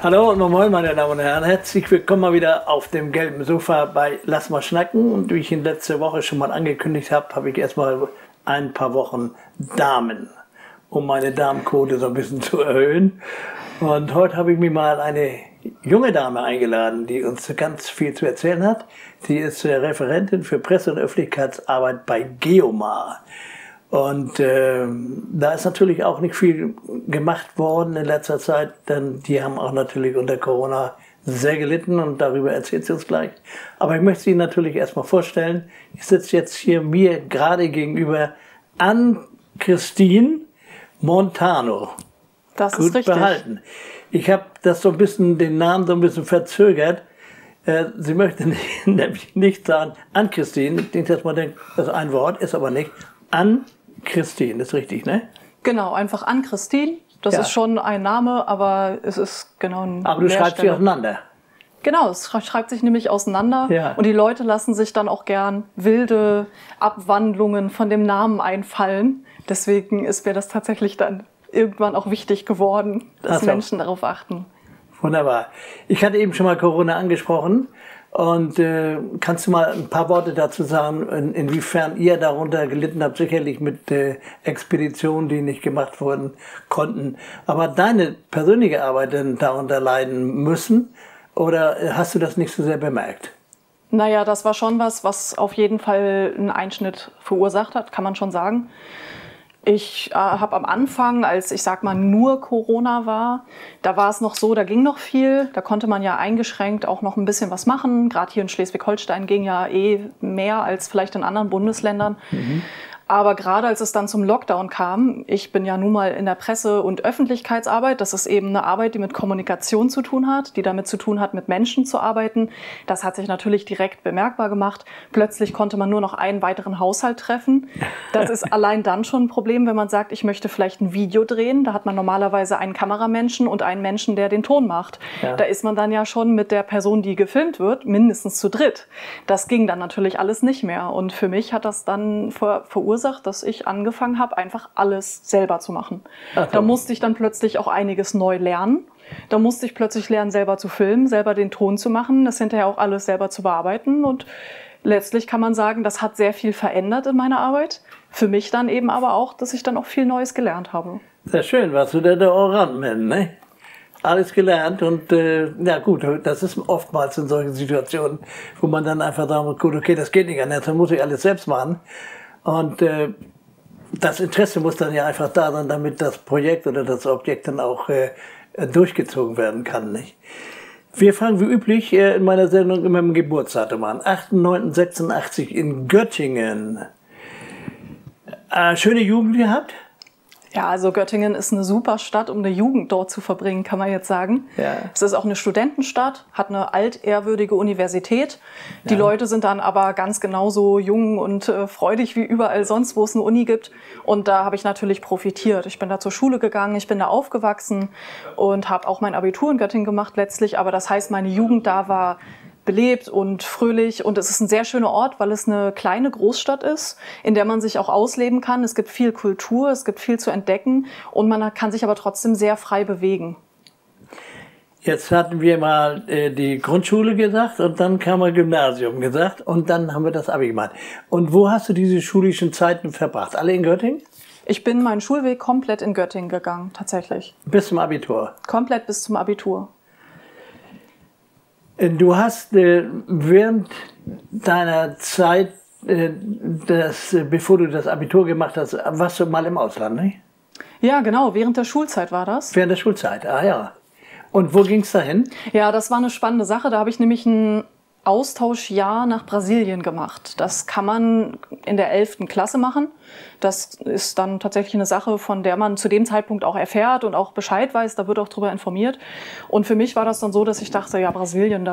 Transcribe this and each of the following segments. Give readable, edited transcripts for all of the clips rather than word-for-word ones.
Hallo und moin meine Damen und Herren, herzlich willkommen mal wieder auf dem gelben Sofa bei Lass mal schnacken. Und wie ich ihn letzte Woche schon mal angekündigt habe, habe ich erstmal ein paar Wochen Damen, um meine Damenquote so ein bisschen zu erhöhen. Und heute habe ich mir mal eine junge Dame eingeladen, die uns ganz viel zu erzählen hat. Sie ist Referentin für Presse- und Öffentlichkeitsarbeit bei Geomar. Und da ist natürlich auch nicht viel gemacht worden in letzter Zeit, denn die haben auch natürlich unter Corona sehr gelitten und darüber erzählt sie uns gleich. Aber ich möchte sie natürlich erstmal vorstellen. Ich sitze jetzt hier mir gerade gegenüber Ann-Christine Montano. Das ist richtig. Gut behalten. Ich habe das so ein bisschen, den Namen so ein bisschen verzögert. Sie möchte nämlich nicht sagen Ann-Christine. Ich denke, dass man denkt, das ist ein Wort, ist aber nicht. Ann-Christine, das ist richtig, ne? Genau, einfach Ann-Christine. Das ist schon ein Name, aber es ist genau ein Aber du schreibst sie auseinander. Genau, es schreibt sich nämlich auseinander. Ja. Und die Leute lassen sich dann auch gern wilde Abwandlungen von dem Namen einfallen. Deswegen ist mir das tatsächlich dann irgendwann auch wichtig geworden, dass Menschen darauf achten. Wunderbar. Ich hatte eben schon mal Corona angesprochen. Und kannst du mal ein paar Worte dazu sagen, inwiefern ihr darunter gelitten habt? Sicherlich mit Expeditionen, die nicht gemacht wurden konnten. Aber deine persönliche Arbeit denn darunter leiden müssen? Oder hast du das nicht so sehr bemerkt? Naja, das war schon was auf jeden Fall einen Einschnitt verursacht hat, kann man schon sagen. Ich habe am Anfang, als ich sag mal nur Corona war, da war es noch so, da ging noch viel, da konnte man ja eingeschränkt auch noch ein bisschen was machen. Gerade hier in Schleswig-Holstein ging ja mehr als vielleicht in anderen Bundesländern. Aber gerade als es dann zum Lockdown kam, ich bin ja nun mal in der Presse- und Öffentlichkeitsarbeit, das ist eben eine Arbeit, die mit Kommunikation zu tun hat, die damit zu tun hat, mit Menschen zu arbeiten. Das hat sich natürlich direkt bemerkbar gemacht. Plötzlich konnte man nur noch einen weiteren Haushalt treffen. Das ist allein dann schon ein Problem, wenn man sagt, ich möchte vielleicht ein Video drehen. Da hat man normalerweise einen Kameramenschen und einen Menschen, der den Ton macht. Ja. Da ist man dann ja schon mit der Person, die gefilmt wird, mindestens zu dritt. Das ging dann natürlich alles nicht mehr. Und für mich hat das dann verursacht, dass ich angefangen habe, einfach alles selber zu machen. Da musste ich dann plötzlich auch einiges neu lernen. Da musste ich plötzlich lernen, selber zu filmen, selber den Ton zu machen, das hinterher auch alles selber zu bearbeiten. Und letztlich kann man sagen, das hat sehr viel verändert in meiner Arbeit. Für mich dann eben aber auch, dass ich dann auch viel Neues gelernt habe. Sehr schön, was du da der Orangen, ne? Alles gelernt und ja gut, das ist oftmals in solchen Situationen, wo man dann einfach sagt, gut, okay, das geht nicht anders, dann muss ich alles selbst machen. Und das Interesse muss dann ja einfach da sein, damit das Projekt oder das Objekt dann auch durchgezogen werden kann. Nicht? Wir fangen wie üblich in meiner Sendung immer mit dem Geburtsdatum an. 8.9.86 in Göttingen. Schöne Jugend gehabt? Ja, also Göttingen ist eine super Stadt, um eine Jugend dort zu verbringen, kann man jetzt sagen. Ja. Es ist auch eine Studentenstadt, hat eine altehrwürdige Universität. Die Leute sind dann aber ganz genauso jung und freudig wie überall sonst, wo es eine Uni gibt. Und da habe ich natürlich profitiert. Ich bin da zur Schule gegangen, ich bin da aufgewachsen und habe auch mein Abitur in Göttingen gemacht letztlich. Aber das heißt, meine Jugend da war belebt und fröhlich und es ist ein sehr schöner Ort, weil es eine kleine Großstadt ist, in der man sich auch ausleben kann. Es gibt viel Kultur, es gibt viel zu entdecken und man kann sich aber trotzdem sehr frei bewegen. Jetzt hatten wir mal die Grundschule gesagt und dann kam mal Gymnasium gesagt und dann haben wir das Abi gemacht. Und wo hast du diese schulischen Zeiten verbracht? Alle in Göttingen? Ich bin meinen Schulweg komplett in Göttingen gegangen, tatsächlich. Bis zum Abitur? Komplett bis zum Abitur. Du hast während deiner Zeit, bevor du das Abitur gemacht hast, warst du mal im Ausland, nicht? Ja, genau. Während der Schulzeit war das. Während der Schulzeit, ah ja. Und wo ging es dahin? Ja, das war eine spannende Sache. Da habe ich nämlich ein Austauschjahr nach Brasilien gemacht. Das kann man in der 11. Klasse machen. Das ist dann tatsächlich eine Sache, von der man zu dem Zeitpunkt auch erfährt und auch Bescheid weiß. Da wird auch darüber informiert. Und für mich war das dann so, dass ich dachte, ja, Brasilien, da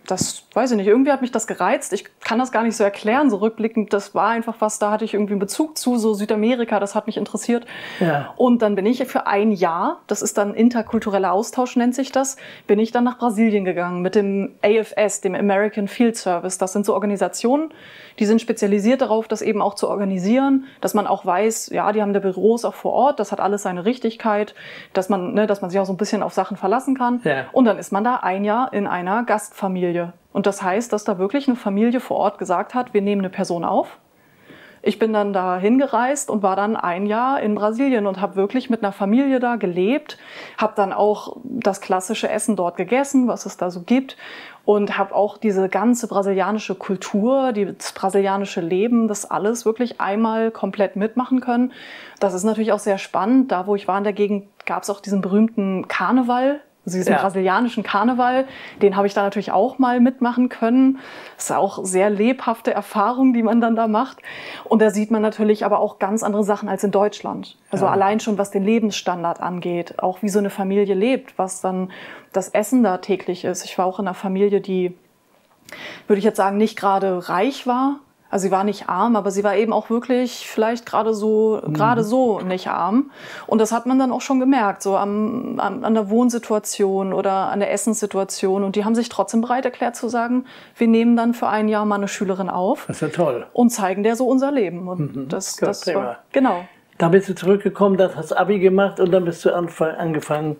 das weiß ich nicht, irgendwie hat mich das gereizt. Ich kann das gar nicht so erklären, so rückblickend. Das war einfach was, da hatte ich irgendwie einen Bezug zu, so Südamerika, das hat mich interessiert. Ja. Und dann bin ich für ein Jahr, das ist dann interkultureller Austausch, nennt sich das, bin ich dann nach Brasilien gegangen mit dem AFS, dem American Field Service. Das sind so Organisationen, die sind spezialisiert darauf, das eben auch zu organisieren, dass man auch weiß, ja, die haben da Büros auch vor Ort, das hat alles seine Richtigkeit, dass man sich auch so ein bisschen auf Sachen verlassen kann. Ja. Und dann ist man da ein Jahr in einer Gastfamilie. Und das heißt, dass da wirklich eine Familie vor Ort gesagt hat, wir nehmen eine Person auf. Ich bin dann da hingereist und war dann ein Jahr in Brasilien und habe wirklich mit einer Familie da gelebt, habe dann auch das klassische Essen dort gegessen, was es da so gibt, und habe auch diese ganze brasilianische Kultur, das brasilianische Leben, das alles wirklich einmal komplett mitmachen können. Das ist natürlich auch sehr spannend. Da, wo ich war in der Gegend, gab es auch diesen berühmten Karneval. Also diesen brasilianischen Karneval, den habe ich da natürlich auch mal mitmachen können. Das ist auch sehr lebhafte Erfahrung, die man dann da macht. Und da sieht man natürlich aber auch ganz andere Sachen als in Deutschland. Also allein schon, was den Lebensstandard angeht, auch wie so eine Familie lebt, was dann das Essen da täglich ist. Ich war auch in einer Familie, die, würde ich jetzt sagen, nicht gerade reich war. Also sie war nicht arm, aber sie war eben auch wirklich vielleicht gerade so nicht arm. Und das hat man dann auch schon gemerkt, so an der Wohnsituation oder an der Essenssituation. Und die haben sich trotzdem bereit erklärt zu sagen, wir nehmen dann für ein Jahr mal eine Schülerin auf. Das ist ja toll. Und zeigen der so unser Leben. Und das war, genau. Dann bist du zurückgekommen, hast Abi gemacht und dann bist du angefangen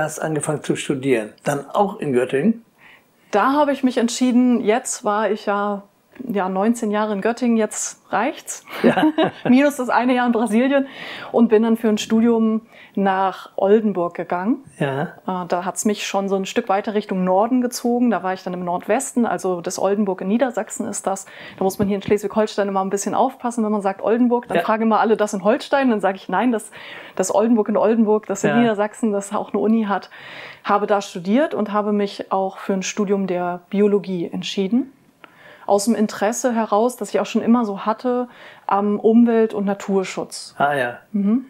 zu studieren. Dann auch in Göttingen? Da habe ich mich entschieden, jetzt war ich ja 19 Jahre in Göttingen, jetzt reicht's. Ja. Minus das eine Jahr in Brasilien und bin dann für ein Studium nach Oldenburg gegangen. Ja. Da hat's mich schon so ein Stück weiter Richtung Norden gezogen. Da war ich dann im Nordwesten, also das Oldenburg in Niedersachsen ist das. Da muss man hier in Schleswig-Holstein immer ein bisschen aufpassen, wenn man sagt Oldenburg. Dann fragen immer alle, das in Holstein. Dann sage ich, nein, das Oldenburg in Oldenburg, das in Niedersachsen, das auch eine Uni hat. Habe da studiert und habe mich auch für ein Studium der Biologie entschieden. Aus dem Interesse heraus, das ich auch schon immer so hatte, am Umwelt- und Naturschutz. Ah ja. Mhm.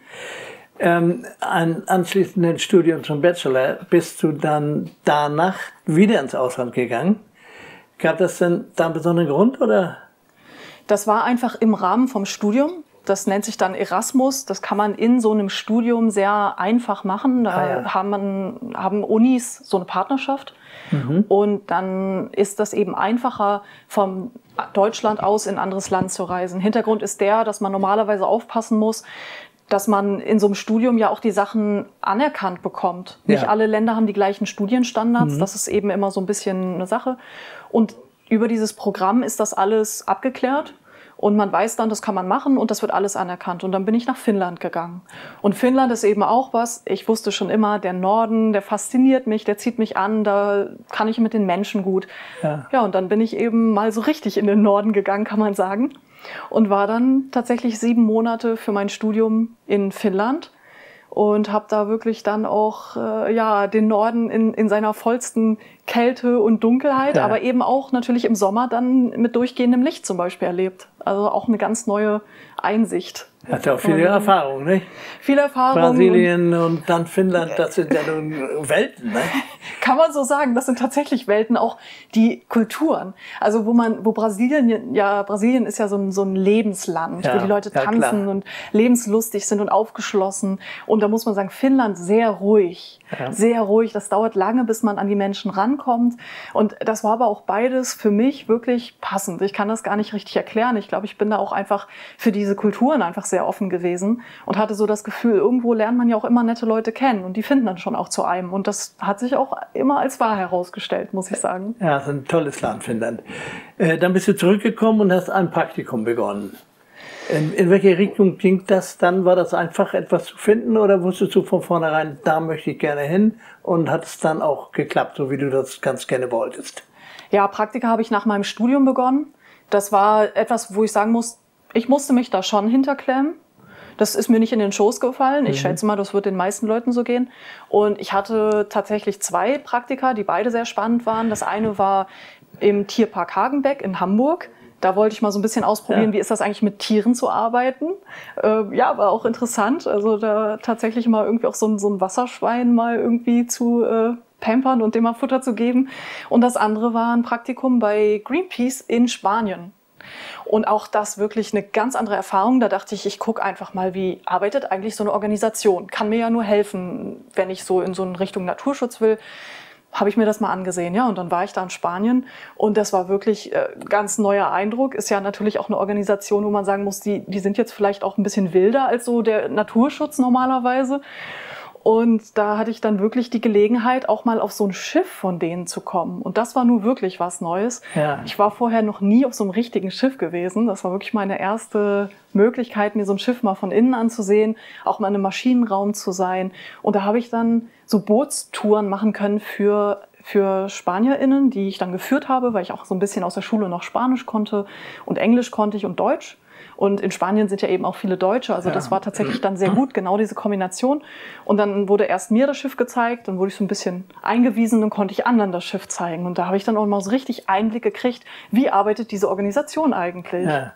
Anschließend dem Studium zum Bachelor bist du dann danach wieder ins Ausland gegangen. Gab das denn da einen besonderen Grund, oder? Das war einfach im Rahmen vom Studium. Das nennt sich dann Erasmus. Das kann man in so einem Studium sehr einfach machen. Da haben Unis so eine Partnerschaft. Mhm. Und dann ist das eben einfacher, von Deutschland aus in ein anderes Land zu reisen. Hintergrund ist der, dass man normalerweise aufpassen muss, dass man in so einem Studium ja auch die Sachen anerkannt bekommt. Nicht alle Länder haben die gleichen Studienstandards. Das ist eben immer so ein bisschen eine Sache. Und über dieses Programm ist das alles abgeklärt. Und man weiß dann, das kann man machen und das wird alles anerkannt. Und dann bin ich nach Finnland gegangen. Und Finnland ist eben auch was, ich wusste schon immer, der Norden, der fasziniert mich, der zieht mich an, da kann ich mit den Menschen gut. Ja, und dann bin ich eben mal so richtig in den Norden gegangen, kann man sagen. Und war dann tatsächlich 7 Monate für mein Studium in Finnland. Und habe da wirklich dann auch den Norden in seiner vollsten Kälte und Dunkelheit, aber eben auch natürlich im Sommer dann mit durchgehendem Licht zum Beispiel erlebt. Also auch eine ganz neue Einsicht. Hat ja auch viele Erfahrungen, nicht? Viele Erfahrungen. Brasilien und dann Finnland, das sind ja nun Welten, ne? Kann man so sagen, das sind tatsächlich Welten, auch die Kulturen. Also Brasilien ist ja so ein Lebensland, wo die Leute tanzen und lebenslustig sind und aufgeschlossen. Und da muss man sagen, Finnland sehr ruhig, sehr ruhig. Das dauert lange, bis man an die Menschen rankommt. Und das war aber auch beides für mich wirklich passend. Ich kann das gar nicht richtig erklären. Ich glaube, ich bin da auch einfach für diese Kulturen einfach sehr offen gewesen und hatte so das Gefühl, irgendwo lernt man ja auch immer nette Leute kennen und die finden dann schon auch zu einem. Und das hat sich auch immer als wahr herausgestellt, muss ich sagen. Ja, das ist ein tolles Land, Finnland. Dann bist du zurückgekommen und hast ein Praktikum begonnen. In welche Richtung ging das dann? War das einfach etwas zu finden oder wusstest du von vornherein, da möchte ich gerne hin und hat es dann auch geklappt, so wie du das ganz gerne wolltest? Ja, Praktika habe ich nach meinem Studium begonnen. Das war etwas, wo ich sagen muss, ich musste mich da schon hinterklemmen. Das ist mir nicht in den Schoß gefallen. Ich schätze mal, das wird den meisten Leuten so gehen. Und ich hatte tatsächlich 2 Praktika, die beide sehr spannend waren. Das eine war im Tierpark Hagenbeck in Hamburg. Da wollte ich mal so ein bisschen ausprobieren, wie ist das eigentlich mit Tieren zu arbeiten. War auch interessant. Also da tatsächlich mal irgendwie auch so ein Wasserschwein mal irgendwie zu pampern und dem mal Futter zu geben. Und das andere war ein Praktikum bei Greenpeace in Spanien. Und auch das wirklich eine ganz andere Erfahrung. Da dachte ich, ich gucke einfach mal, wie arbeitet eigentlich so eine Organisation. Kann mir ja nur helfen, wenn ich so in so eine Richtung Naturschutz will. Habe ich mir das mal angesehen, ja, und dann war ich da in Spanien und das war wirklich ganz neuer Eindruck. Ist ja natürlich auch eine Organisation, wo man sagen muss, die sind jetzt vielleicht auch ein bisschen wilder als so der Naturschutz normalerweise. Und da hatte ich dann wirklich die Gelegenheit, auch mal auf so ein Schiff von denen zu kommen. Und das war nun wirklich was Neues. Ja. Ich war vorher noch nie auf so einem richtigen Schiff gewesen. Das war wirklich meine erste Möglichkeit, mir so ein Schiff mal von innen anzusehen, auch mal in einem Maschinenraum zu sein. Und da habe ich dann so Bootstouren machen können für SpanierInnen, die ich dann geführt habe, weil ich auch so ein bisschen aus der Schule noch Spanisch konnte und Englisch konnte ich und Deutsch. Und in Spanien sind ja eben auch viele Deutsche, also das war tatsächlich dann sehr gut, genau diese Kombination. Und dann wurde erst mir das Schiff gezeigt, dann wurde ich so ein bisschen eingewiesen und konnte ich anderen das Schiff zeigen. Und da habe ich dann auch mal so richtig Einblick gekriegt, wie arbeitet diese Organisation eigentlich. Ja,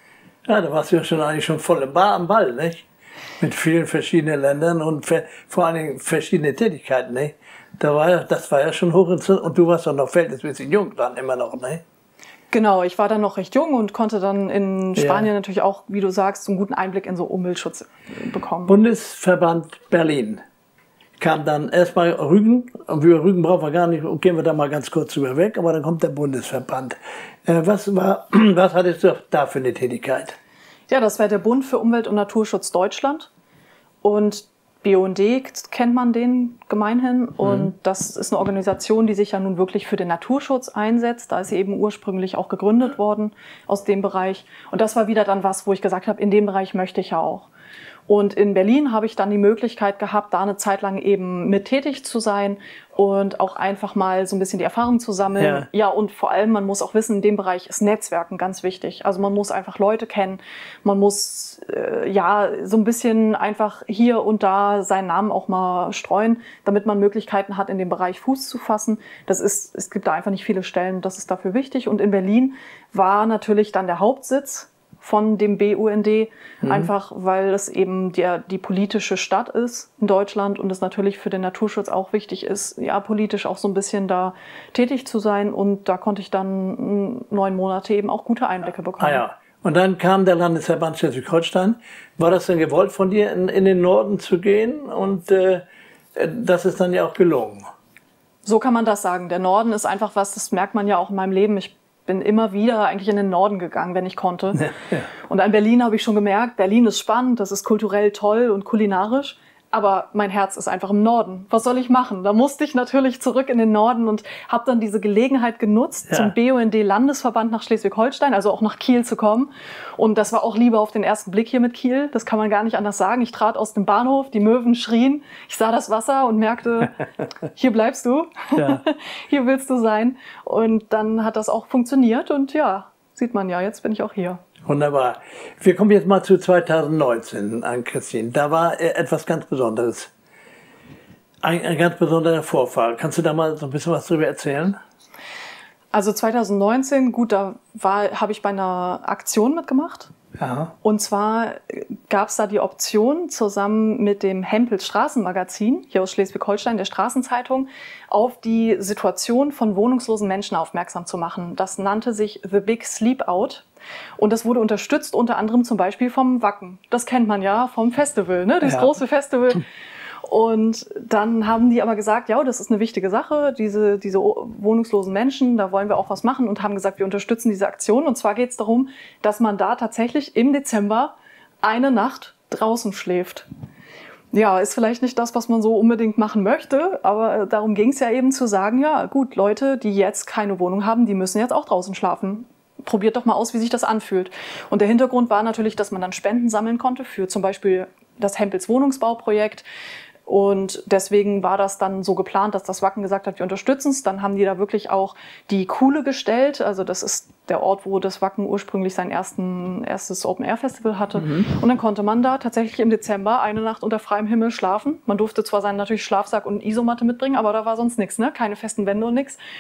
da warst du ja eigentlich schon voll am Ball, nicht? Mit vielen verschiedenen Ländern und vor allen Dingen verschiedene Tätigkeiten, nicht? Das war ja schon hochinteressant und du warst doch noch verhältnismäßig jung dann immer noch, nicht? Genau, ich war dann noch recht jung und konnte dann in Spanien natürlich auch, wie du sagst, einen guten Einblick in so Umweltschutz bekommen. Bundesverband Berlin kam dann erstmal Rügen, und über Rügen brauchen wir gar nicht, gehen wir da mal ganz kurz drüber weg, aber dann kommt der Bundesverband. Was hattest du da für eine Tätigkeit? Ja, das wäre der Bund für Umwelt- und Naturschutz Deutschland und BUND kennt man den gemeinhin und das ist eine Organisation, die sich ja nun wirklich für den Naturschutz einsetzt. Da ist sie eben ursprünglich auch gegründet worden aus dem Bereich und das war wieder dann was, wo ich gesagt habe, in dem Bereich möchte ich ja auch. Und in Berlin habe ich dann die Möglichkeit gehabt, da eine Zeit lang eben mit tätig zu sein und auch einfach mal so ein bisschen die Erfahrung zu sammeln. Ja, und vor allem, man muss auch wissen, in dem Bereich ist Netzwerken ganz wichtig. Also man muss einfach Leute kennen, man muss so ein bisschen einfach hier und da seinen Namen auch mal streuen, damit man Möglichkeiten hat, in dem Bereich Fuß zu fassen. Es gibt da einfach nicht viele Stellen, das ist dafür wichtig. Und in Berlin war natürlich dann der Hauptsitz von dem BUND, einfach weil es eben die politische Stadt ist in Deutschland und es natürlich für den Naturschutz auch wichtig ist, ja, politisch auch so ein bisschen da tätig zu sein. Und da konnte ich dann 9 Monate eben auch gute Einblicke bekommen. Ah ja. Und dann kam der Landesverband Schleswig-Holstein. War das denn gewollt von dir, in den Norden zu gehen? Und das ist dann ja auch gelungen. So kann man das sagen. Der Norden ist einfach was, das merkt man ja auch in meinem Leben. Ich bin immer wieder eigentlich in den Norden gegangen, wenn ich konnte. Ja. Und an Berlin habe ich schon gemerkt, Berlin ist spannend, das ist kulturell toll und kulinarisch. Aber mein Herz ist einfach im Norden. Was soll ich machen? Da musste ich natürlich zurück in den Norden und habe dann diese Gelegenheit genutzt, zum BUND-Landesverband nach Schleswig-Holstein, also auch nach Kiel zu kommen. Und das war auch Liebe auf den ersten Blick hier mit Kiel. Das kann man gar nicht anders sagen. Ich trat aus dem Bahnhof, die Möwen schrien. Ich sah das Wasser und merkte, hier bleibst du. Ja. Hier willst du sein. Und dann hat das auch funktioniert. Und ja, sieht man ja, jetzt bin ich auch hier. Wunderbar. Wir kommen jetzt mal zu 2019 an, Christine. Da war etwas ganz Besonderes. Ein ganz besonderer Vorfall. Kannst du da mal so ein bisschen was drüber erzählen? Also 2019, gut, habe ich bei einer Aktion mitgemacht. Ja. Und zwar gab es da die Option, zusammen mit dem Hempels Straßenmagazin, hier aus Schleswig-Holstein, der Straßenzeitung, auf die Situation von wohnungslosen Menschen aufmerksam zu machen. Das nannte sich The Big Sleep Out. Und das wurde unterstützt unter anderem zum Beispiel vom Wacken. Das kennt man ja vom Festival, ne? Das große Festival. Und dann haben die aber gesagt, ja, das ist eine wichtige Sache, diese wohnungslosen Menschen, da wollen wir auch was machen und haben gesagt, wir unterstützen diese Aktion. Und zwar geht es darum, dass man da tatsächlich im Dezember eine Nacht draußen schläft. Ja, ist vielleicht nicht das, was man so unbedingt machen möchte, aber darum ging es ja eben zu sagen, ja gut, Leute, die jetzt keine Wohnung haben, die müssen jetzt auch draußen schlafen. Probiert doch mal aus, wie sich das anfühlt. Und der Hintergrund war natürlich, dass man dann Spenden sammeln konnte für zum Beispiel das Hempels Wohnungsbauprojekt. Und deswegen war das dann so geplant, dass das Wacken gesagt hat, wir unterstützen es. Dann haben die da wirklich auch die Kuhle gestellt. Also das ist der Ort, wo das Wacken ursprünglich sein erstes Open-Air-Festival hatte. Und dann konnte man da tatsächlich im Dezember eine Nacht unter freiem Himmel schlafen. Man durfte zwar seinen natürlich Schlafsack und Isomatte mitbringen, aber da war sonst nichts, ne? Keine festen Wände und nichts.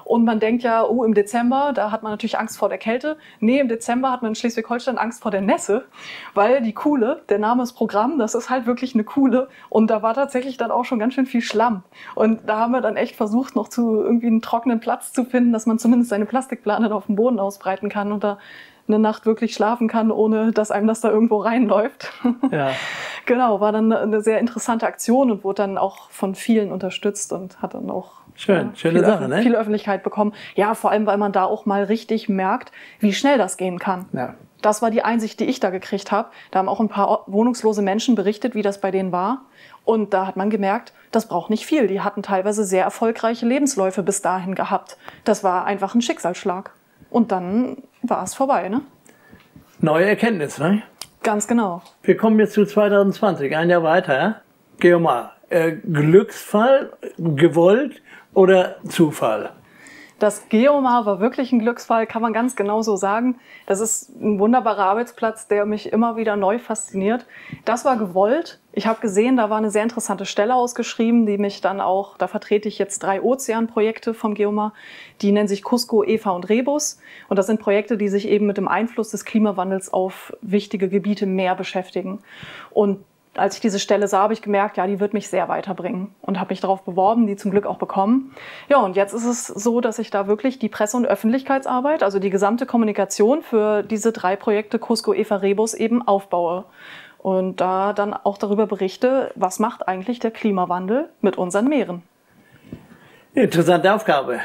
Und man denkt ja, oh, im Dezember, da hat man natürlich Angst vor der Kälte. Nee, im Dezember hat man in Schleswig-Holstein Angst vor der Nässe, weil die Kuhle, der Name ist Programm, das ist halt wirklich eine Kuhle. Und da war tatsächlich dann auch schon ganz schön viel Schlamm. Und da haben wir dann echt versucht, noch zu irgendwie einen trockenen Platz zu finden, dass man zumindest seine Plastikplane auf dem Boden ausbreiten kann und da eine Nacht wirklich schlafen kann, ohne dass einem das da irgendwo reinläuft. Ja. Genau, war dann eine sehr interessante Aktion und wurde dann auch von vielen unterstützt und hat dann auch schöne Sache, ne? viel Öffentlichkeit bekommen. Ja, vor allem, weil man da auch mal richtig merkt, wie schnell das gehen kann. Ja. Das war die Einsicht, die ich da gekriegt habe. Da haben auch ein paar wohnungslose Menschen berichtet, wie das bei denen war. Und da hat man gemerkt, das braucht nicht viel. Die hatten teilweise sehr erfolgreiche Lebensläufe bis dahin gehabt. Das war einfach ein Schicksalsschlag. Und dann war es vorbei, ne? Neue Erkenntnis, ne? Ganz genau. Wir kommen jetzt zu 2020, ein Jahr weiter. Geomar, Glücksfall, gewollt oder Zufall? Das Geomar war wirklich ein Glücksfall, kann man ganz genau so sagen. Das ist ein wunderbarer Arbeitsplatz, der mich immer wieder neu fasziniert. Das war gewollt. Ich habe gesehen, da war eine sehr interessante Stelle ausgeschrieben, die mich dann auch, da vertrete ich jetzt 3 Ozeanprojekte vom Geomar. Die nennen sich Cusco, Eva und Rebus. Und das sind Projekte, die sich eben mit dem Einfluss des Klimawandels auf wichtige Gebiete im Meer beschäftigen. Und als ich diese Stelle sah, habe ich gemerkt, ja, die wird mich sehr weiterbringen und habe mich darauf beworben, die zum Glück auch bekommen. Ja, und jetzt ist es so, dass ich da wirklich die Presse- und Öffentlichkeitsarbeit, also die gesamte Kommunikation für diese 3 Projekte Cusco, Eva, Rebus eben aufbaue. Und da dann auch darüber berichte, was macht eigentlich der Klimawandel mit unseren Meeren. Interessante Aufgabe.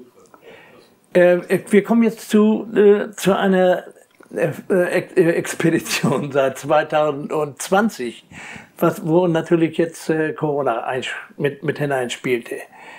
Wir kommen jetzt zu einer Expedition seit 2020, wo natürlich jetzt Corona mit hineinspielte.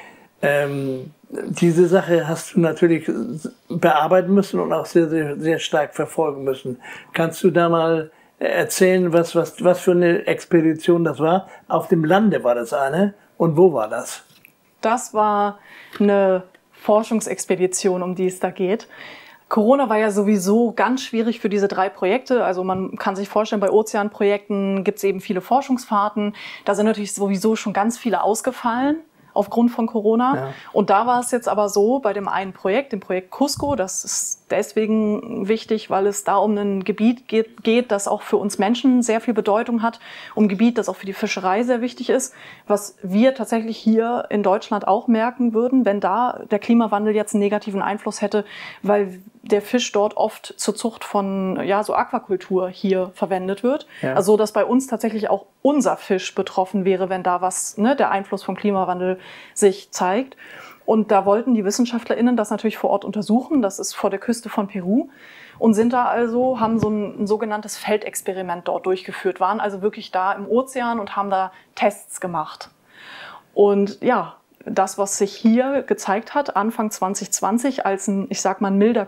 Diese Sache hast du natürlich bearbeiten müssen und auch sehr, sehr, sehr stark verfolgen müssen. Kannst du da mal erzählen, was für eine Expedition das war? Auf dem Lande war das eine. Und wo war das? Das war eine Forschungsexpedition, um die es da geht. Corona war ja sowieso ganz schwierig für diese 3 Projekte. Also man kann sich vorstellen, bei Ozeanprojekten gibt es eben viele Forschungsfahrten. Da sind natürlich sowieso schon ganz viele ausgefallen aufgrund von Corona. Ja. Und da war es jetzt aber so, bei dem einen Projekt, dem Projekt Cusco, das ist deswegen wichtig, weil es da um ein Gebiet geht, das auch für uns Menschen sehr viel Bedeutung hat, um ein Gebiet, das auch für die Fischerei sehr wichtig ist, was wir tatsächlich hier in Deutschland auch merken würden, wenn da der Klimawandel jetzt einen negativen Einfluss hätte, weil der Fisch dort oft zur Zucht von so Aquakultur hier verwendet wird. Ja. Also dass bei uns tatsächlich auch unser Fisch betroffen wäre, wenn da der Einfluss vom Klimawandel sich zeigt. Und da wollten die WissenschaftlerInnen das natürlich vor Ort untersuchen. Das ist vor der Küste von Peru. Und haben so ein sogenanntes Feldexperiment dort durchgeführt, waren also wirklich da im Ozean und haben da Tests gemacht. Und ja, das, was sich hier gezeigt hat, Anfang 2020, als ein milder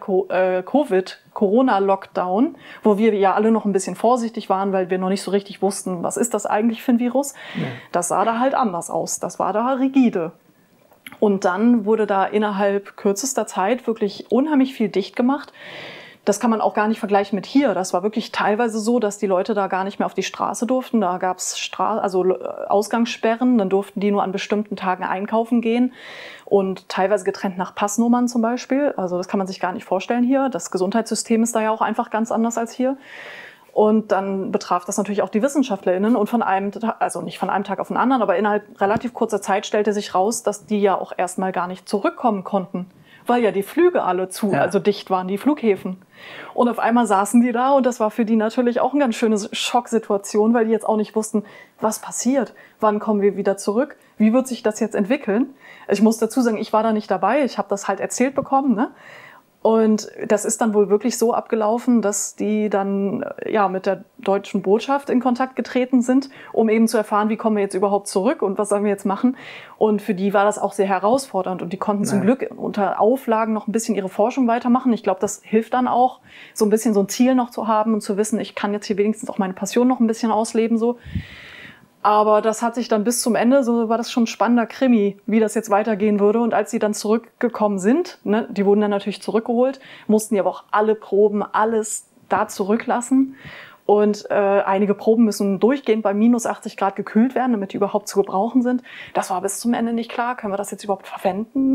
Corona-Lockdown, wo wir ja alle noch ein bisschen vorsichtig waren, weil wir noch nicht so richtig wussten, was ist das eigentlich für ein Virus, das sah da halt anders aus. Das war da rigide. Und dann wurde da innerhalb kürzester Zeit wirklich unheimlich viel dicht gemacht. Das kann man auch gar nicht vergleichen mit hier. Das war wirklich teilweise so, dass die Leute da gar nicht mehr auf die Straße durften. Da gab es Ausgangssperren, dann durften die nur an bestimmten Tagen einkaufen gehen und teilweise getrennt nach Passnummern zum Beispiel. Also das kann man sich gar nicht vorstellen hier. Das Gesundheitssystem ist da ja auch einfach ganz anders als hier. Und dann betraf das natürlich auch die WissenschaftlerInnen und nicht von einem Tag auf den anderen, aber innerhalb relativ kurzer Zeit stellte sich raus, dass die ja auch erstmal gar nicht zurückkommen konnten, weil ja die Flüge alle also dicht waren, die Flughäfen. Und auf einmal saßen die da und das war für die natürlich auch eine ganz schöne Schocksituation, weil die jetzt auch nicht wussten, was passiert, wann kommen wir wieder zurück, wie wird sich das jetzt entwickeln. Ich muss dazu sagen, ich war da nicht dabei, ich habe das halt erzählt bekommen, ne? Und das ist dann wohl wirklich so abgelaufen, dass die dann mit der deutschen Botschaft in Kontakt getreten sind, um eben zu erfahren, wie kommen wir jetzt überhaupt zurück und was sollen wir jetzt machen. Und für die war das auch sehr herausfordernd und die konnten zum Glück unter Auflagen noch ein bisschen ihre Forschung weitermachen. Ich glaube, das hilft dann auch, so ein bisschen so ein Ziel noch zu haben und zu wissen, ich kann jetzt hier wenigstens auch meine Passion noch ein bisschen ausleben so. Aber das hat sich dann bis zum Ende, so war das schon ein spannender Krimi, wie das jetzt weitergehen würde. Und als sie dann zurückgekommen sind, ne, die wurden dann natürlich zurückgeholt, mussten die aber auch alle Proben, alles da zurücklassen. Und einige Proben müssen durchgehend bei minus 80 Grad gekühlt werden, damit die überhaupt zu gebrauchen sind. Das war bis zum Ende nicht klar. Können wir das jetzt überhaupt verwenden?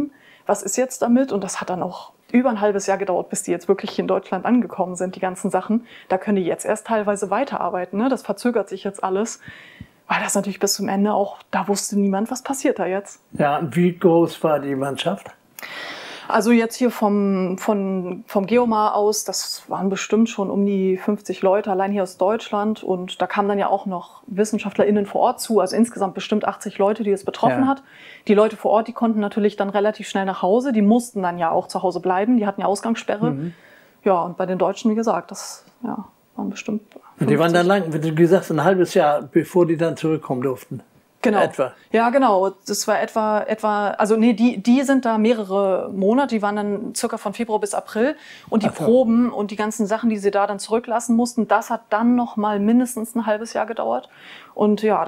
was ist jetzt damit? Und das hat dann auch über ein halbes Jahr gedauert, bis die jetzt wirklich in Deutschland angekommen sind, die ganzen Sachen. Da können die jetzt erst teilweise weiterarbeiten. Ne? Das verzögert sich jetzt alles, weil das natürlich bis zum Ende auch, da wusste niemand, was passiert da jetzt. Ja, und wie groß war die Mannschaft? Also jetzt hier vom Geomar aus, das waren bestimmt schon um die 50 Leute, allein hier aus Deutschland. Und da kamen dann ja auch noch WissenschaftlerInnen vor Ort zu, also insgesamt bestimmt 80 Leute, die es betroffen hat. Die Leute vor Ort, die konnten natürlich dann relativ schnell nach Hause. Die mussten dann ja auch zu Hause bleiben, die hatten ja Ausgangssperre. Ja, und bei den Deutschen, wie gesagt, das waren bestimmt 50. Und die waren dann lang, wie du gesagt hast, ein halbes Jahr, bevor die dann zurückkommen durften. Genau. Etwa. Ja, genau. Das war etwa, also nee, die sind da mehrere Monate, die waren dann circa von Februar bis April und die Proben und die ganzen Sachen, die sie da dann zurücklassen mussten, das hat dann noch mal mindestens ein halbes Jahr gedauert. Und ja,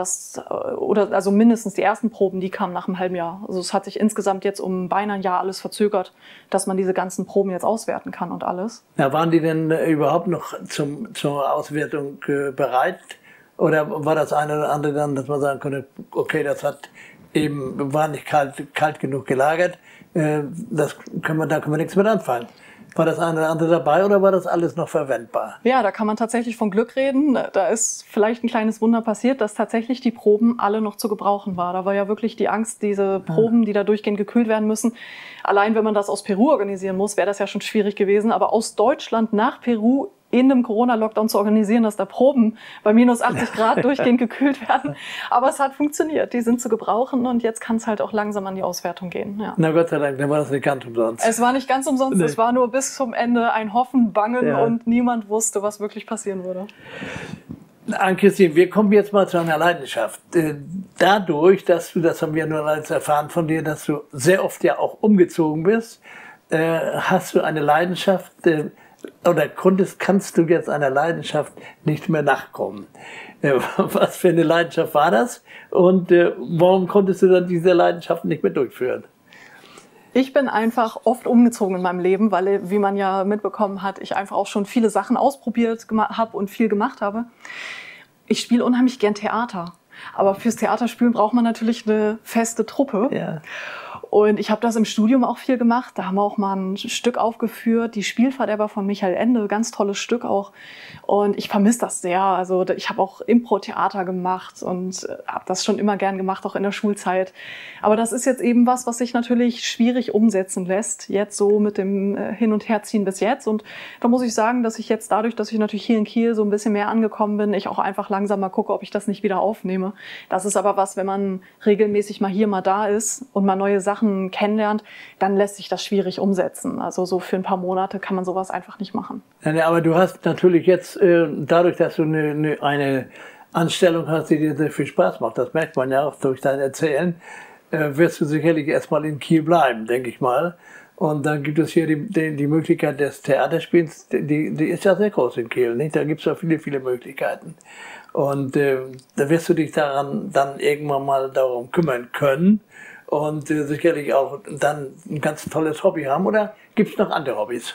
also mindestens die ersten Proben, die kamen nach einem halben Jahr. Also es hat sich insgesamt jetzt um beinahe ein Jahr alles verzögert, dass man diese ganzen Proben jetzt auswerten kann und alles. Ja, waren die denn überhaupt noch zur Auswertung bereit? Oder war das eine oder andere dann, dass man sagen konnte, okay, das war nicht kalt genug gelagert, da können wir nichts mit anfangen. War das eine oder andere dabei oder war das alles noch verwendbar? Ja, da kann man tatsächlich von Glück reden. Da ist vielleicht ein kleines Wunder passiert, dass tatsächlich die Proben alle noch zu gebrauchen waren. Da war ja wirklich die Angst, diese Proben, die da durchgehend gekühlt werden müssen. Allein wenn man das aus Peru organisieren muss, wäre das ja schon schwierig gewesen. Aber aus Deutschland nach Peru in einem Corona-Lockdown zu organisieren, dass da Proben bei minus 80 Grad durchgehend gekühlt werden. Aber es hat funktioniert. Die sind zu gebrauchen und jetzt kann es halt auch langsam an die Auswertung gehen. Ja. Na Gott sei Dank, dann war das nicht ganz umsonst. Es war nicht ganz umsonst. Nee. Es war nur bis zum Ende ein Hoffen, Bangen und niemand wusste, was wirklich passieren würde. Ann-Christine, wir kommen jetzt mal zu einer Leidenschaft. Dadurch, dass du, das haben wir nur als erfahren von dir, dass du sehr oft ja auch umgezogen bist, hast du eine Leidenschaft, oder kannst du jetzt einer Leidenschaft nicht mehr nachkommen? Was für eine Leidenschaft war das? Und warum konntest du dann diese Leidenschaft nicht mehr durchführen? Ich bin einfach oft umgezogen in meinem Leben, weil, wie man ja mitbekommen hat, ich einfach auch schon viele Sachen ausprobiert habe und viel gemacht habe. Ich spiele unheimlich gern Theater. Aber fürs Theaterspielen braucht man natürlich eine feste Truppe. Ja. Und ich habe das im Studium auch viel gemacht. Da haben wir auch mal ein Stück aufgeführt, die Spielverderber von Michael Ende, ganz tolles Stück auch. Und ich vermisse das sehr. Also ich habe auch Impro-Theater gemacht und habe das schon immer gern gemacht, auch in der Schulzeit. Aber das ist jetzt eben was sich natürlich schwierig umsetzen lässt, jetzt so mit dem Hin- und Herziehen bis jetzt. Und da muss ich sagen, dass ich jetzt dadurch, dass ich natürlich hier in Kiel so ein bisschen mehr angekommen bin, ich auch einfach langsam mal gucke, ob ich das nicht wieder aufnehme. Das ist aber was, wenn man regelmäßig mal hier, mal da ist und mal neue Sachen kennenlernt, dann lässt sich das schwierig umsetzen. Also so für ein paar Monate kann man sowas einfach nicht machen. Ja, aber du hast natürlich jetzt, dadurch, dass du eine Anstellung hast, die dir sehr viel Spaß macht, das merkt man ja auch durch dein Erzählen, wirst du sicherlich erstmal in Kiel bleiben, denke ich mal. Und dann gibt es hier die Möglichkeit des Theaterspiels, die ist ja sehr groß in Kiel, nicht? Da gibt es ja viele, viele Möglichkeiten. Und da wirst du dich daran dann irgendwann mal darum kümmern können und sicherlich auch dann ein ganz tolles Hobby haben. Oder gibt es noch andere Hobbys?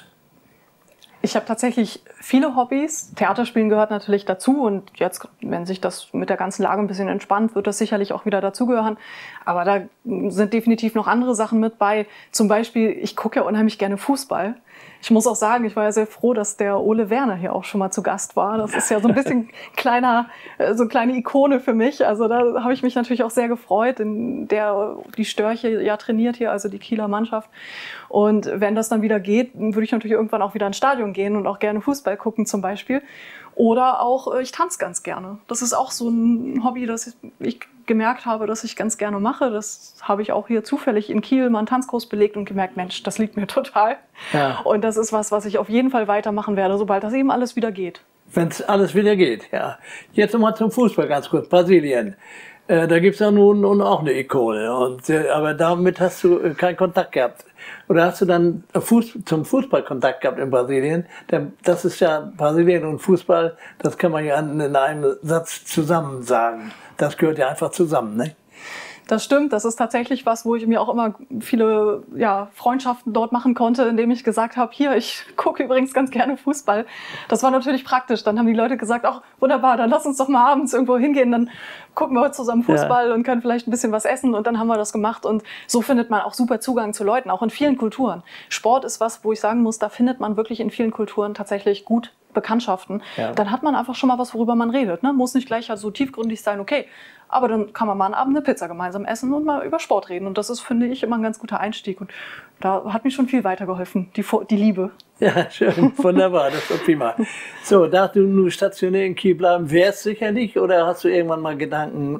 Ich habe tatsächlich viele Hobbys. Theaterspielen gehört natürlich dazu und jetzt, wenn sich das mit der ganzen Lage ein bisschen entspannt, wird das sicherlich auch wieder dazugehören. Aber da sind definitiv noch andere Sachen mit bei. Zum Beispiel, ich gucke ja unheimlich gerne Fußball. Ich muss auch sagen, ich war ja sehr froh, dass der Ole Werner hier auch schon mal zu Gast war. Das ist ja so ein bisschen so eine kleine Ikone für mich. Also da habe ich mich natürlich auch sehr gefreut, denn die Störche ja trainiert hier, also die Kieler Mannschaft. Und wenn das dann wieder geht, würde ich natürlich irgendwann auch wieder ins Stadion gehen und auch gerne Fußball gucken zum Beispiel. Oder auch, ich tanze ganz gerne. Das ist auch so ein Hobby, das ich gemerkt habe, dass ich ganz gerne mache. Das habe ich auch hier zufällig in Kiel mal einen Tanzkurs belegt und gemerkt, Mensch, das liegt mir total. Ja. Und das ist was ich auf jeden Fall weitermachen werde, sobald das eben alles wieder geht. Wenn es alles wieder geht, ja. Jetzt nochmal zum Fußball ganz kurz. Brasilien. Da gibt es ja nun auch eine Ikone. Aber damit hast du keinen Kontakt gehabt. Oder hast du dann zum Fußball Kontakt gehabt in Brasilien? Denn das ist ja Brasilien und Fußball, das kann man ja in einem Satz zusammen sagen. Das gehört ja einfach zusammen, ne? Das stimmt, das ist tatsächlich was, wo ich mir auch immer viele Freundschaften dort machen konnte, indem ich gesagt habe, hier, ich gucke übrigens ganz gerne Fußball. Das war natürlich praktisch. Dann haben die Leute gesagt, ach wunderbar, dann lass uns doch mal abends irgendwo hingehen, dann gucken wir heute zusammen Fußball und können vielleicht ein bisschen was essen und dann haben wir das gemacht. Und so findet man auch super Zugang zu Leuten, auch in vielen Kulturen. Sport ist was, wo ich sagen muss, da findet man wirklich in vielen Kulturen tatsächlich gut Bekanntschaften. Ja. Dann hat man einfach schon mal was, worüber man redet. Ne? Muss nicht gleich so tiefgründig sein, okay. Aber dann kann man mal einen Abend eine Pizza gemeinsam essen und mal über Sport reden. Und das ist, finde ich, immer ein ganz guter Einstieg. Und da hat mir schon viel weitergeholfen, die Liebe. Ja, schön, wunderbar, das ist prima. So, da du nur stationär in Kiel bleiben wärst sicherlich, oder hast du irgendwann mal Gedanken,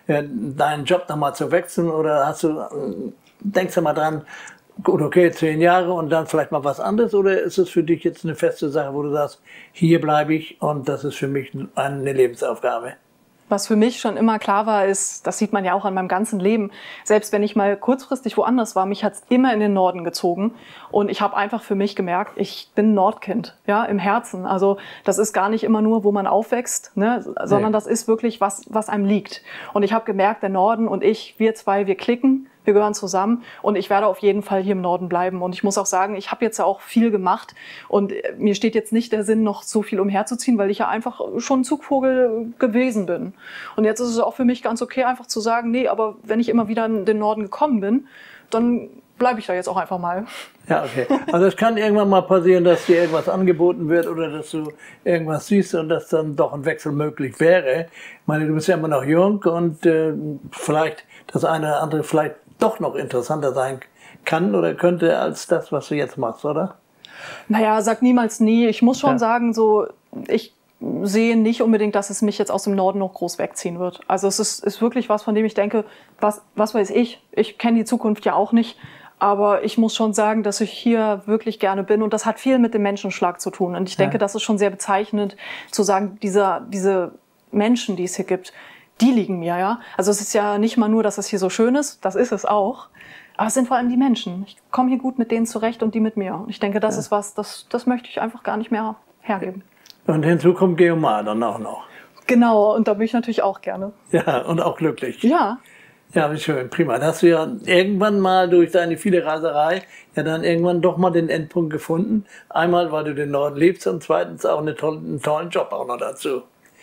deinen Job nochmal zu wechseln, oder denkst du mal dran, gut, okay, 10 Jahre und dann vielleicht mal was anderes, oder ist es für dich jetzt eine feste Sache, wo du sagst, hier bleibe ich und das ist für mich eine Lebensaufgabe? Was für mich schon immer klar war, ist, das sieht man ja auch an meinem ganzen Leben, selbst wenn ich mal kurzfristig woanders war, mich hat es immer in den Norden gezogen und ich habe einfach für mich gemerkt, ich bin Nordkind, ja, im Herzen. Also das ist gar nicht immer nur, wo man aufwächst, ne, sondern das ist wirklich was einem liegt. Und ich habe gemerkt, der Norden und ich, wir zwei, wir klicken. Wir gehören zusammen und ich werde auf jeden Fall hier im Norden bleiben. Und ich muss auch sagen, ich habe jetzt ja auch viel gemacht und mir steht jetzt nicht der Sinn, noch so viel umherzuziehen, weil ich ja einfach schon ein Zugvogel gewesen bin. Und jetzt ist es auch für mich ganz okay, einfach zu sagen, nee, aber wenn ich immer wieder in den Norden gekommen bin, dann bleibe ich da jetzt auch einfach mal. Ja, okay. Also es kann irgendwann mal passieren, dass dir irgendwas angeboten wird oder dass du irgendwas siehst und dass dann doch ein Wechsel möglich wäre. Ich meine, du bist ja immer noch jung und vielleicht das eine oder andere vielleicht doch noch interessanter sein kann oder könnte als das, was du jetzt machst, oder? Naja, sag niemals nie. Ich muss schon sagen, so, ich sehe nicht unbedingt, dass es mich jetzt aus dem Norden noch groß wegziehen wird. Also es ist wirklich was, von dem ich denke, was weiß ich? Ich kenne die Zukunft ja auch nicht. Aber ich muss schon sagen, dass ich hier wirklich gerne bin. Und das hat viel mit dem Menschenschlag zu tun. Und ich denke, das ist schon sehr bezeichnend, zu sagen, diese Menschen, die es hier gibt, die liegen mir, ja. Also es ist ja nicht mal nur, dass es hier so schön ist, das ist es auch. Aber es sind vor allem die Menschen. Ich komme hier gut mit denen zurecht und die mit mir. Und ich denke, das ist was, das möchte ich einfach gar nicht mehr hergeben. Und hinzu kommt Geomar dann auch noch. Genau, und da bin ich natürlich auch gerne. Ja, und auch glücklich. Ja. Ja, wie schön, prima. Da hast du ja irgendwann mal durch deine viele Reiserei ja dann irgendwann doch mal den Endpunkt gefunden. Einmal, weil du den Norden liebst und zweitens auch einen tollen Job auch noch dazu.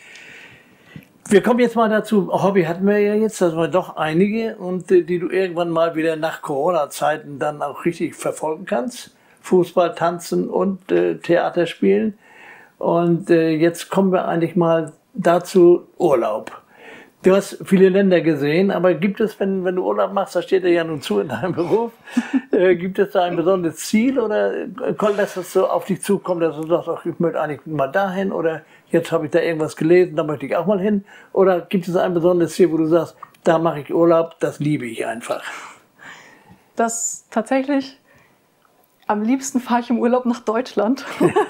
Wir kommen jetzt mal dazu, Hobby hatten wir ja jetzt, das waren doch einige und die du irgendwann mal wieder nach Corona-Zeiten dann auch richtig verfolgen kannst. Fußball, Tanzen und Theater spielen. Und jetzt kommen wir eigentlich mal dazu Urlaub. Du hast viele Länder gesehen, aber gibt es, wenn du Urlaub machst, da steht dir ja nun zu in deinem Beruf, gibt es da ein besonderes Ziel oder lässt es so auf dich zukommen, dass du sagst, ach, ich möchte eigentlich mal dahin oder jetzt habe ich da irgendwas gelesen, da möchte ich auch mal hin? Oder gibt es ein besonderes Ziel, wo du sagst, da mache ich Urlaub, das liebe ich einfach? Das tatsächlich, am liebsten fahre ich im Urlaub nach Deutschland.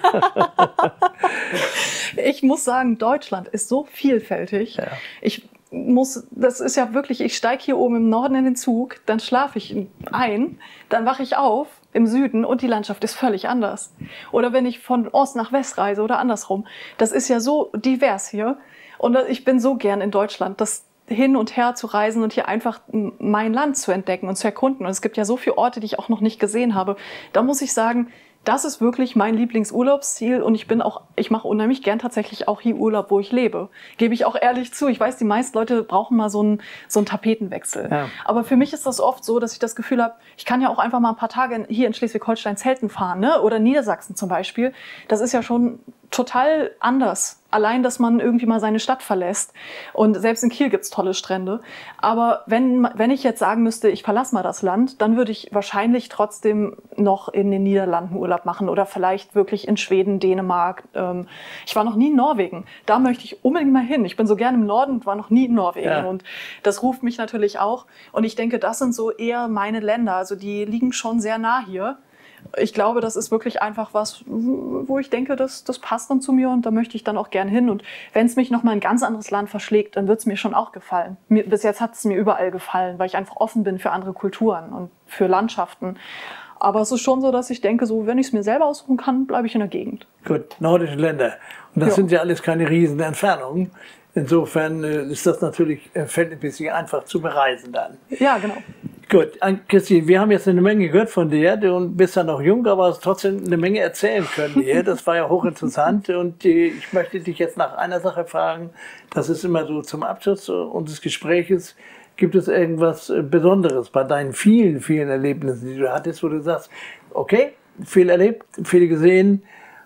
Ich muss sagen, Deutschland ist so vielfältig. Ja. Das ist ja wirklich, ich steige hier oben im Norden in den Zug, dann schlafe ich ein, dann wache ich auf im Süden und die Landschaft ist völlig anders. Oder wenn ich von Ost nach West reise oder andersrum. Das ist ja so divers hier. Und ich bin so gern in Deutschland, das hin und her zu reisen und hier einfach mein Land zu entdecken und zu erkunden. Und es gibt ja so viele Orte, die ich auch noch nicht gesehen habe. Da muss ich sagen, das ist wirklich mein Lieblingsurlaubsziel und ich mache unheimlich gern tatsächlich auch hier Urlaub, wo ich lebe. Gebe ich auch ehrlich zu. Ich weiß, die meisten Leute brauchen mal so einen Tapetenwechsel. Ja. Aber für mich ist das oft so, dass ich das Gefühl habe, ich kann ja auch einfach mal ein paar Tage hier in Schleswig-Holstein Zelten fahren, ne? Oder Niedersachsen zum Beispiel. Das ist ja schon total anders. Allein, dass man irgendwie mal seine Stadt verlässt. Und selbst in Kiel gibt's tolle Strände. Aber wenn ich jetzt sagen müsste, ich verlasse mal das Land, dann würde ich wahrscheinlich trotzdem noch in den Niederlanden Urlaub machen oder vielleicht wirklich in Schweden, Dänemark. Ich war noch nie in Norwegen. Da möchte ich unbedingt mal hin. Ich bin so gerne im Norden und war noch nie in Norwegen. Ja. Und das ruft mich natürlich auch. Und ich denke, das sind so eher meine Länder. Also die liegen schon sehr nah hier. Ich glaube, das ist wirklich einfach was, wo ich denke, das passt dann zu mir und da möchte ich dann auch gern hin. Und wenn es mich noch mal ein ganz anderes Land verschlägt, dann wird es mir schon auch gefallen. Bis jetzt hat es mir überall gefallen, weil ich einfach offen bin für andere Kulturen und für Landschaften. Aber es ist schon so, dass ich denke, so, wenn ich es mir selber aussuchen kann, bleibe ich in der Gegend. Gut, nordische Länder. Und das sind ja alles keine riesen Entfernungen. Insofern ist das natürlich verhältnismäßig einfach zu bereisen dann. Ja, genau. Gut, Christine, wir haben jetzt eine Menge gehört von dir. Du bist ja noch jung, aber hast trotzdem eine Menge erzählen können hier. Das war ja hochinteressant. Und ich möchte dich jetzt nach einer Sache fragen. Das ist immer so zum Abschluss unseres Gespräches. Gibt es irgendwas Besonderes bei deinen vielen, vielen Erlebnissen, die du hattest, wo du sagst, okay, viel erlebt, viel gesehen,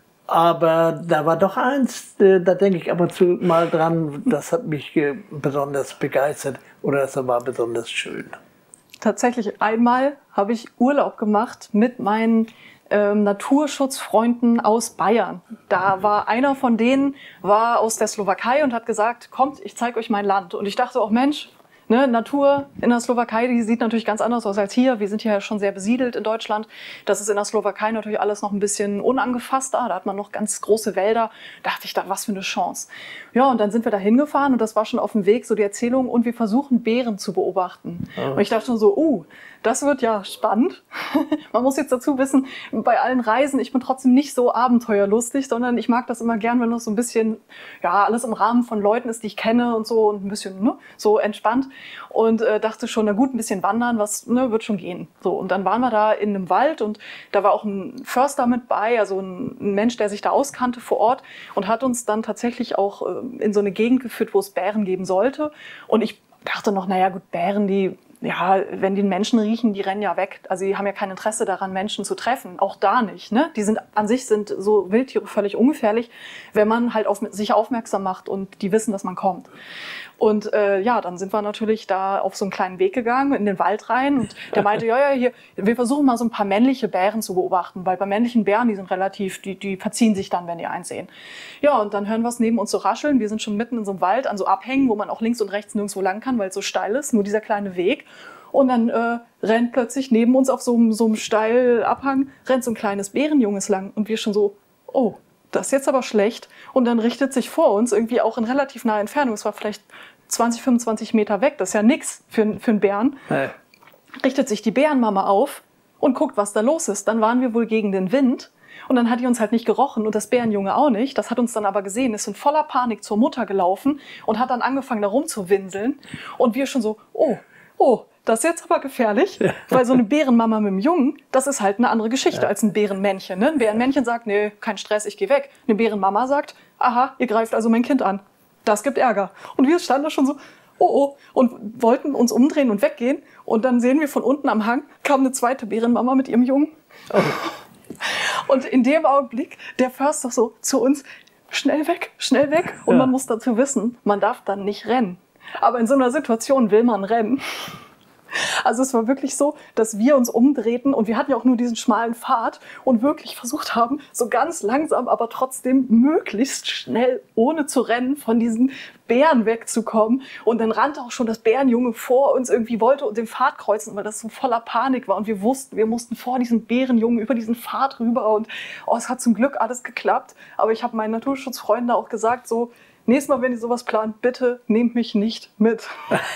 aber da war doch eins, da denke ich ab und zu mal dran, das hat mich besonders begeistert oder das war besonders schön. Tatsächlich einmal habe ich Urlaub gemacht mit meinen Naturschutzfreunden aus Bayern. Da war einer von denen, war aus der Slowakei und hat gesagt, kommt, ich zeige euch mein Land. Und ich dachte auch, Mensch, ne, Natur in der Slowakei, die sieht natürlich ganz anders aus als hier. Wir sind hier schon sehr besiedelt in Deutschland. Das ist in der Slowakei natürlich alles noch ein bisschen unangefasster. Da hat man noch ganz große Wälder. Da dachte ich, was für eine Chance. Ja, und dann sind wir da hingefahren und das war schon auf dem Weg, so die Erzählung, und wir versuchen Bären zu beobachten. Oh. Und ich dachte schon so, das wird ja spannend. Man muss jetzt dazu wissen, bei allen Reisen, ich bin trotzdem nicht so abenteuerlustig, sondern ich mag das immer gern, wenn das so ein bisschen, ja, alles im Rahmen von Leuten ist, die ich kenne und so, und ein bisschen, ne, so entspannt. Und dachte schon, na gut, ein bisschen wandern, was, ne, wird schon gehen. So, und dann waren wir da in einem Wald und da war auch ein Förster mit bei, also ein Mensch, der sich da auskannte vor Ort und hat uns dann tatsächlich auch in so eine Gegend geführt, wo es Bären geben sollte. Und ich dachte noch, naja gut, Bären, die, ja, wenn die einen Menschen riechen, die rennen ja weg. Also die haben ja kein Interesse daran, Menschen zu treffen. Auch da nicht. Ne? Die sind an sich sind so Wildtiere völlig ungefährlich, wenn man halt auf sich aufmerksam macht und die wissen, dass man kommt. Und ja, dann sind wir natürlich da auf so einen kleinen Weg gegangen, in den Wald rein. Und der meinte, ja, hier, wir versuchen mal so ein paar männliche Bären zu beobachten. Weil bei männlichen Bären, die sind relativ, die verziehen sich dann, wenn die eins sehen. Ja, und dann hören wir es neben uns so rascheln. Wir sind schon mitten in so einem Wald, an so Abhängen, wo man auch links und rechts nirgendwo lang kann, weil es so steil ist. Nur dieser kleine Weg. Und dann rennt plötzlich neben uns auf so einem Steilabhang, rennt so ein kleines Bärenjunges lang. Und wir schon so, oh, das ist jetzt aber schlecht. Und dann richtet sich vor uns, irgendwie auch in relativ naher Entfernung, es war vielleicht 20, 25 Meter weg, das ist ja nix für einen Bären, richtet sich die Bärenmama auf und guckt, was da los ist. Dann waren wir wohl gegen den Wind und dann hat die uns halt nicht gerochen und das Bärenjunge auch nicht. Das hat uns dann aber gesehen, ist in voller Panik zur Mutter gelaufen und hat dann angefangen, da rumzuwinseln. Und wir schon so, oh, das ist jetzt aber gefährlich, weil so eine Bärenmama mit dem Jungen, das ist halt eine andere Geschichte als ein Bärenmännchen. Ne? Ein Bärenmännchen sagt, nee, kein Stress, ich gehe weg. Eine Bärenmama sagt, aha, ihr greift also mein Kind an. Das gibt Ärger. Und wir standen da schon so, oh, und wollten uns umdrehen und weggehen. Und dann sehen wir von unten am Hang, kam eine zweite Bärenmama mit ihrem Jungen. Oh. Und in dem Augenblick, der Förster so zu uns, schnell weg, schnell weg. Und man muss dazu wissen, man darf dann nicht rennen. Aber in so einer Situation will man rennen. Also es war wirklich so, dass wir uns umdrehten und wir hatten ja auch nur diesen schmalen Pfad und wirklich versucht haben, so ganz langsam, aber trotzdem möglichst schnell, ohne zu rennen, von diesen Bären wegzukommen. Und dann rannte auch schon das Bärenjunge vor uns, irgendwie wollte den Pfad kreuzen, weil das so voller Panik war. Und wir wussten, wir mussten vor diesen Bärenjungen über diesen Pfad rüber. Und es hat zum Glück alles geklappt. Aber ich habe meinen Naturschutzfreunden auch gesagt, so, nächstes Mal, wenn ihr sowas plant, bitte nehmt mich nicht mit.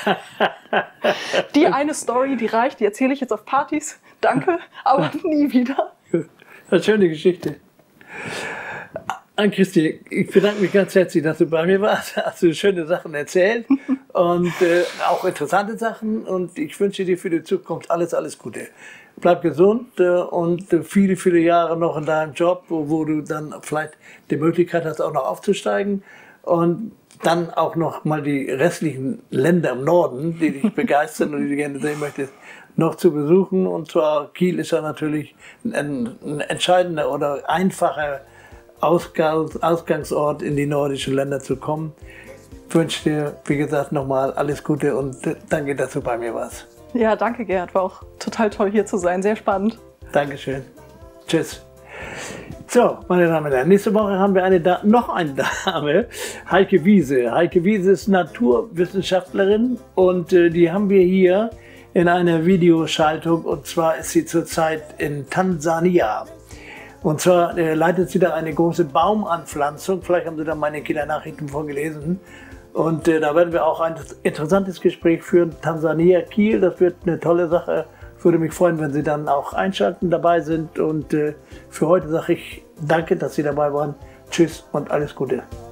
Die eine Story, die reicht, die erzähle ich jetzt auf Partys. Danke, aber nie wieder. Eine schöne Geschichte. Ann-Christine, ich bedanke mich ganz herzlich, dass du bei mir warst. Hast du schöne Sachen erzählt und auch interessante Sachen. Und ich wünsche dir für die Zukunft alles, alles Gute. Bleib gesund und viele, viele Jahre noch in deinem Job, wo du dann vielleicht die Möglichkeit hast, auch noch aufzusteigen. Und dann auch noch mal die restlichen Länder im Norden, die dich begeistern und die du gerne sehen möchtest, noch zu besuchen. Und zwar Kiel ist ja natürlich ein entscheidender oder einfacher Ausgangsort, in die nordischen Länder zu kommen. Ich wünsche dir, wie gesagt, nochmal alles Gute und danke, dass du bei mir warst. Ja, danke Gerhard, war auch total toll hier zu sein, sehr spannend. Dankeschön. Tschüss. So, meine Damen und Herren, nächste Woche haben wir noch eine Dame, Heike Wiese. Heike Wiese ist Naturwissenschaftlerin und die haben wir hier in einer Videoschaltung, und zwar ist sie zurzeit in Tansania. Und zwar leitet sie da eine große Baumanpflanzung, vielleicht haben Sie da meine Kindernachrichten vorgelesen. Und da werden wir auch ein interessantes Gespräch führen, Tansania, Kiel, das wird eine tolle Sache. Würde mich freuen, wenn Sie dann auch einschalten, dabei sind. Und für heute sage ich danke, dass Sie dabei waren. Tschüss und alles Gute.